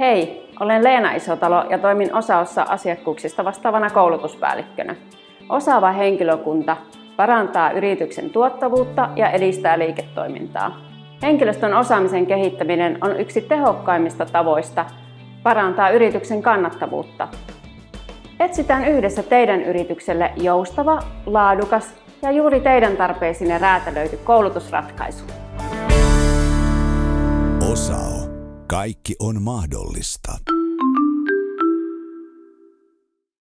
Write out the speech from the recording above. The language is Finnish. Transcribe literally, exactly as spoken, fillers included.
Hei, olen Leena Isotalo ja toimin Osaossa asiakkuuksista vastaavana koulutuspäällikkönä. Osaava henkilökunta parantaa yrityksen tuottavuutta ja edistää liiketoimintaa. Henkilöstön osaamisen kehittäminen on yksi tehokkaimmista tavoista parantaa yrityksen kannattavuutta. Etsitään yhdessä teidän yritykselle joustava, laadukas ja juuri teidän tarpeisiinne räätälöity koulutusratkaisu. Osao. Kaikki on mahdollista.